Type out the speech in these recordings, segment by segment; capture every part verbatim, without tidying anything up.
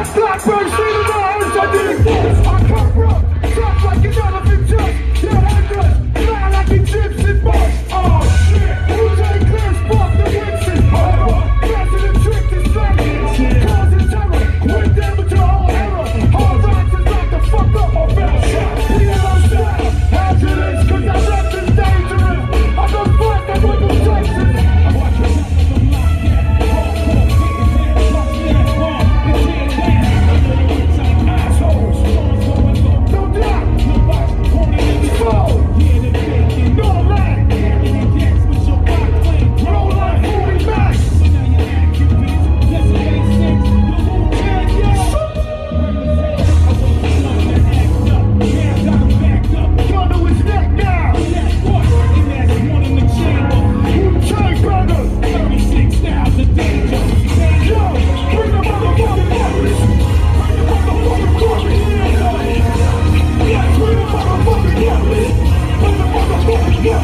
Blackbird, see the house, I did it first. I come from, tough like an elephant just. Yeah, hundred, fly like a gypsy bus. Oh shit, who take clear spot the Winston? Hold on, passing the trick to slamming. Causing terror, quick damage to all error. Hard rocks is like the fuck up or better shot. We have our style, hazardous, cause our left is dangerous. I go first, I go to Texas. I watch you top of the block, yeah. Hardcore, getting there, plus that bomb. It's here, there. Assholes, no doubt, no box, holding in the flow. Yeah, the bacon, no lie. Carrying your decks with your block plane. Roll like forty max. So now you're acting, bitch. Yes, it ain't six. The whole can, yeah. I want the slug to act up. Yeah, I got him backed up. Gun to his neck now. That's what, and that's one in the chamber. Wu-Tang brother. thirty-six thousand danger. Yo, bring the motherfucking buckets. Bring the motherfucking buckets. Yeah, bring the motherfucking buckets. Bring the motherfucking buckets. Yeah,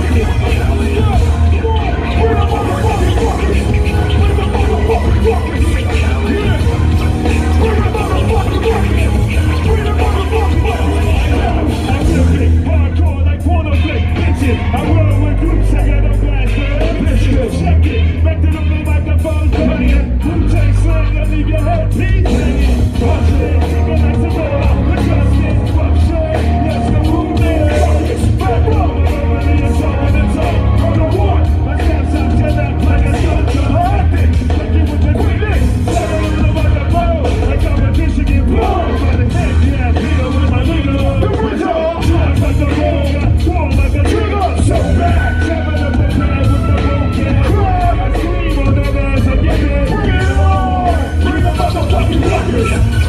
bring the motherfucking buckets. Bring the motherfucking buckets. Yeah, bring the motherfucking buckets. Bring the motherfucking buckets. I will get hardcore like porno flick. Bitches, I roll with groups. I got a blaster. Bitches, check it. Back to the blue microphone. Playing. Wu-Tang slang. I leave your head piece hanging. Watch it. Take a nice and roll out. Adjust it. Fuck shit. Yes, the room there. Focus. Back up. Nobody is on its own. Go to war. My steps up. Jet up like a soldier. Hard it. Like it with the quickness. Settle in the microphone. Like competition get blown. By the head. Yeah, Peter with my leader. The wizard. Drive like a roller. War like a trigger. So back. Seven up the bag with the broken. Cry. I scream on the ass. I get it. Bring it on. Bring the motherfucking buckets.